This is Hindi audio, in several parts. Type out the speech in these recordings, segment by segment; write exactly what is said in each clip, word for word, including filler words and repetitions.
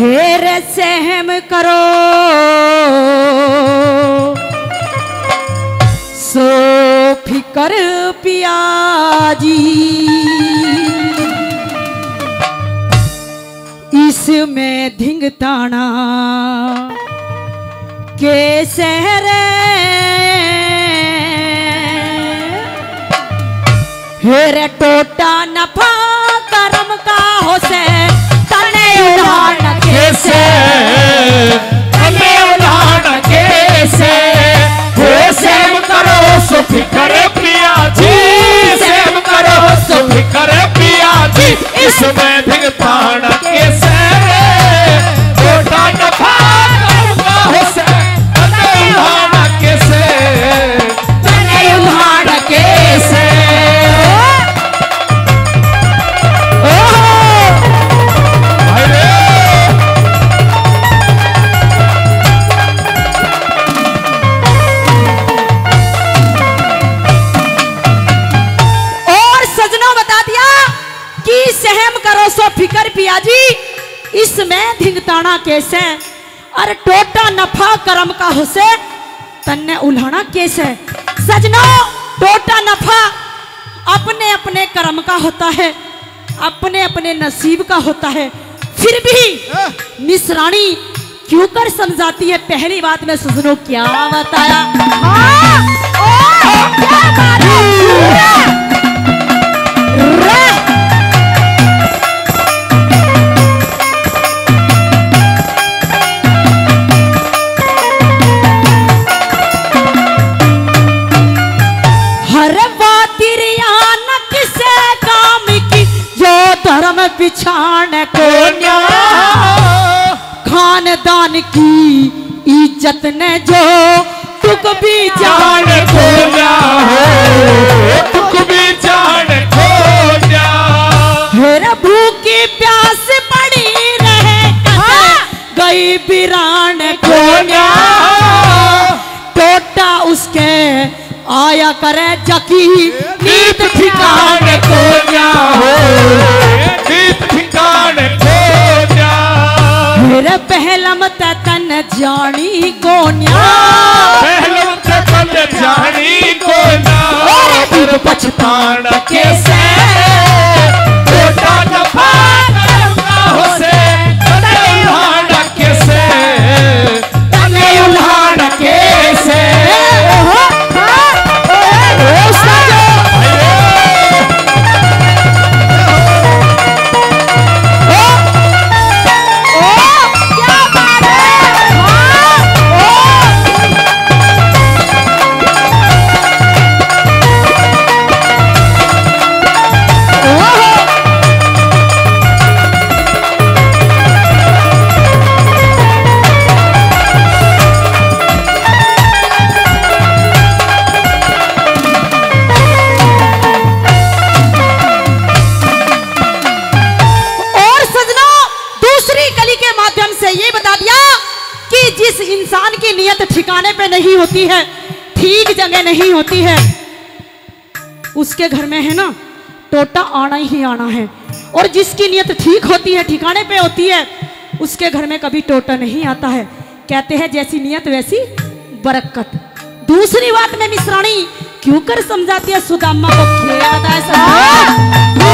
हेर सहम करो सो फिकर पियाजी, इसमें धिंगताना के सहरे हेरे टोटा नफा करम का हो से तने उधान कैसे तने उधान कैसे हो सेम करो सो फिकर पिया जी, सेम करो सो फिकर पिया जी, इसमें धिंगतान कैसे टोटा नफा करम का हो से तने उधान कैसे तने उधान कैसे। सो फिकर पियाजी इसमें धिंगताना कैसे, अरे टोटा नफा करम का होसे तन्ने उल्हाना कैसे। सजनो टोटा नफा अपने अपने कर्म का होता है, अपने अपने नसीब का होता है, फिर भी मिसरानी क्यों कर समझाती है। पहली बात में सजनो क्या बताया, हाँ, ओ, क्या बात है। बिछान को खानदान की इज्जत ने जो तुक भी जान खो हो, तुक भी जान खो जा, हेरा भूखी प्यास पड़ी रहे हाँ? गई बिरान खो टोटा उसके आया करे जकी नीत ठिकान खो हो, मेरे पहलम तन जानी कोन्या, पहलम तन जानी कोन्या, फिर पछताना कैसे टोटा नफा करम का हो से तने उल्हाना कैसे, तने उल्हाना कैसे। इंसान की नियत ठिकाने पे नहीं होती है, ठीक जगह नहीं होती है, उसके घर में है ना टोटा आना ही आना है। और जिसकी नियत ठीक होती है, ठिकाने पे होती है, उसके घर में कभी टोटा नहीं आता है। कहते हैं जैसी नियत वैसी बरकत। दूसरी बात में मिश्राणी क्यों कर समझाती है सुदामा को, क्या बताए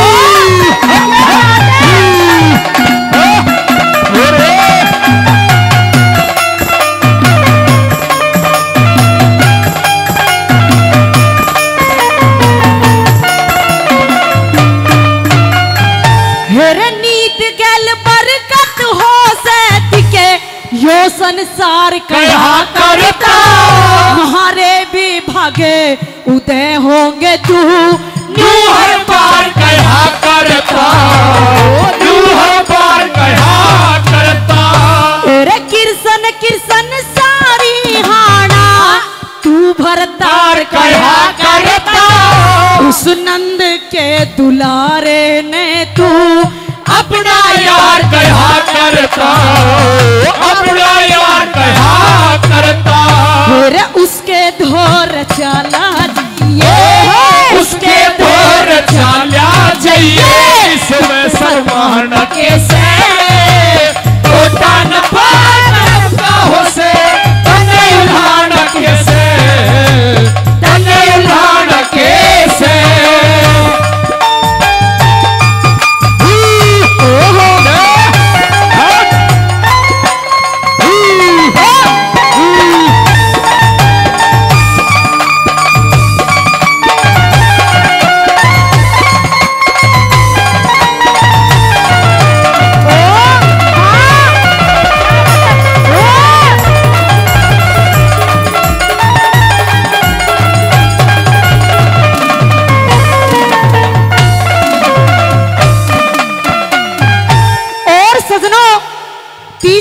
यो संसार कहा करता, हमारे भी भागे उदय होंगे तू न्यू हर बार कहा करता, न्यू हर बार कहा करता, तेरे किरसन किरसन सारी हाना तू भरतार कहा करता, उस नंद के दुलारे ने तू अपना यार कहा करता, अपना यार कहा करता, मेरे उसके धोर चला जाइए, उसके धोर चला जाइए, इसमें सरमान कैसे टोटा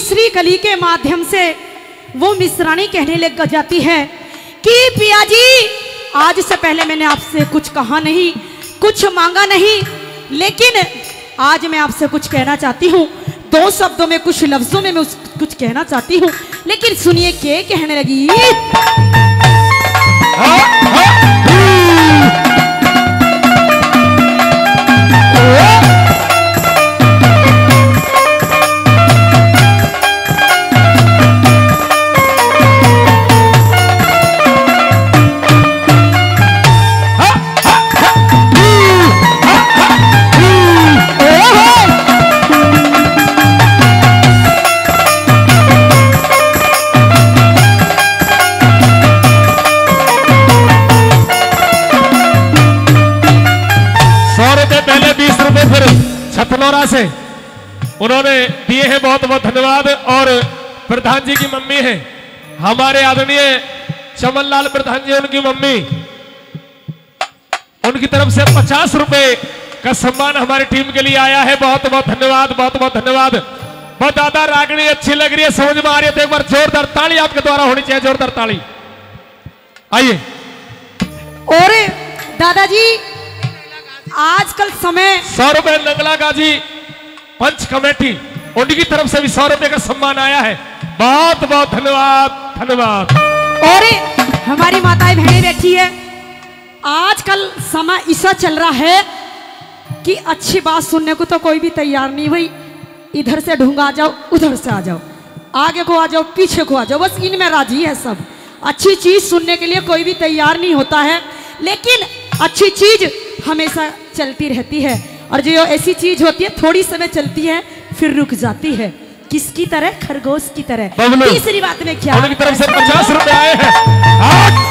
तीसरी कली के माध्यम से वो मिश्रानी कहने लग जाती है कि पिया जी, आज से पहले मैंने आपसे कुछ कहा नहीं, कुछ मांगा नहीं, लेकिन आज मैं आपसे कुछ कहना चाहती हूँ। दो शब्दों में, कुछ लफ्जों में मैं कुछ कहना चाहती हूँ, लेकिन सुनिए क्या कहने लगी। छतनौरा से उन्होंने दिए हैं, बहुत बहुत धन्यवाद। और प्रधान जी की मम्मी है हमारे आदरणीय चमनलाल प्रधान जी, उनकी मम्मी, उनकी तरफ से पचास रुपए का सम्मान हमारी टीम के लिए आया है। बहुत बहुत धन्यवाद, बहुत बहुत धन्यवाद। बहुत दादा रागनी अच्छी लग रही है, समझ में आ रही है तो एक बार जोरदार ताली आपके द्वारा होनी चाहिए, जोरदार ताली। आइए। और दादाजी आजकल समय सौ रुपए नगला गाजी पंच कमेटी, उनकी तरफ से भी सौ रुपए का सम्मान आया है। बहुत बहुत धन्यवाद, धन्यवाद। और हमारी माताएं बहनें बैठी है, आजकल समय ऐसा चल रहा है कि अच्छी बात सुनने को तो कोई भी तैयार नहीं हुई। इधर से ढूंगा जाओ, उधर से आ जाओ, आगे को आ जाओ, पीछे को आ जाओ, बस इनमें राजी है सब। अच्छी चीज सुनने के लिए कोई भी तैयार नहीं होता है, लेकिन अच्छी चीज हमेशा चलती रहती है। और जो ऐसी चीज होती है थोड़ी समय चलती है फिर रुक जाती है, किसकी तरह? खरगोश की तरह। तीसरी बात में क्या, उनकी तरफ से पचास रुपए आए हैं।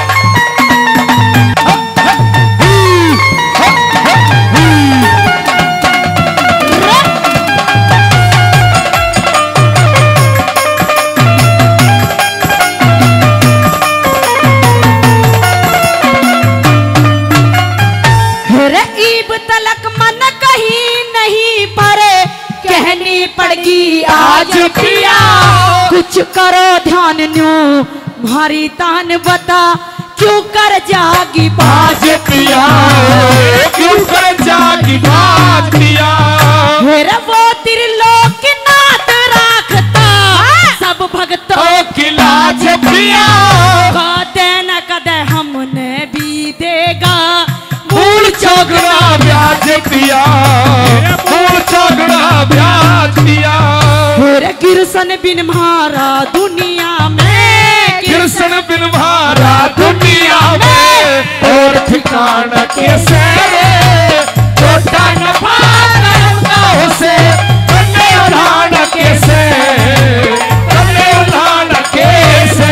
पड़गी आज पिया, कुछ करो ध्यान न्यू भारी तान बता, क्यों कर जागी बाज पिया, क्यों कर जागी बाज पिया। मेरा वो त्रिलोक नाथ राखता सब भक्तों की लाज पिया, कदे न कदे हमने भी देगा मूल चौगुना ब्याज पिया, मूल चौगुना ब्याज पिया। मेरे गिरसन बिन मारा दुनिया में, गिरसन बिन मारा दुनिया में, और ठिकाना कैसे छोटा नफा करता उसे, कन्ने उधान कैसे, कन्ने उधान कैसे।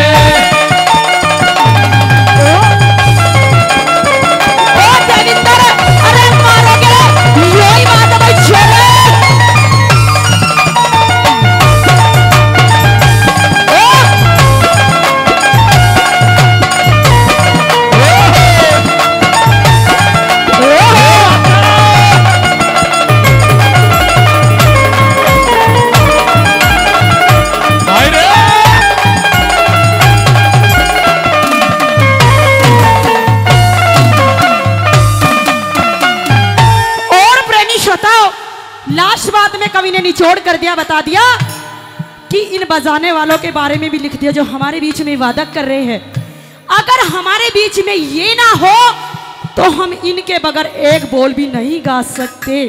लास्ट बात में कवि ने निचोड़ कर दिया, बता दिया कि इन बजाने वालों के बारे में भी लिख दिया जो हमारे बीच में वादक कर रहे हैं। अगर हमारे बीच में ये ना हो तो हम इनके बगैर एक बोल भी नहीं गा सकते।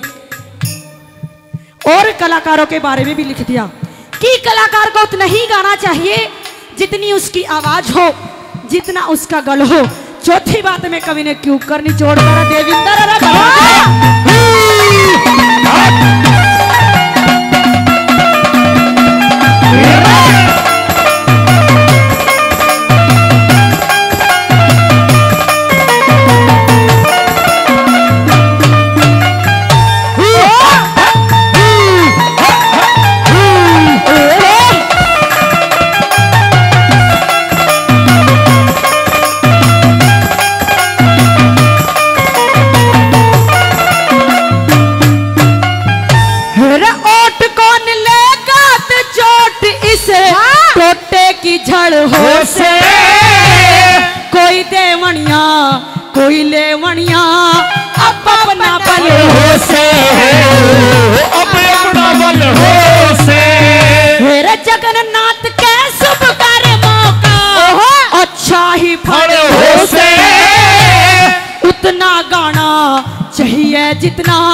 और कलाकारों के बारे में भी लिख दिया कि कलाकार को उतना ही गाना चाहिए जितनी उसकी आवाज हो, जितना उसका गल हो। चौथी बात में कवि ने क्यों कर निचोड़ कर देविंदर बल हो से कोई देवनिया कोई लेवनिया अब अपना बल हो से अब अपना बल हो से मेरे जगन्नाथ के शुभ कर्मों का अच्छा ही फल हो से उतना गाना चाहिए जितना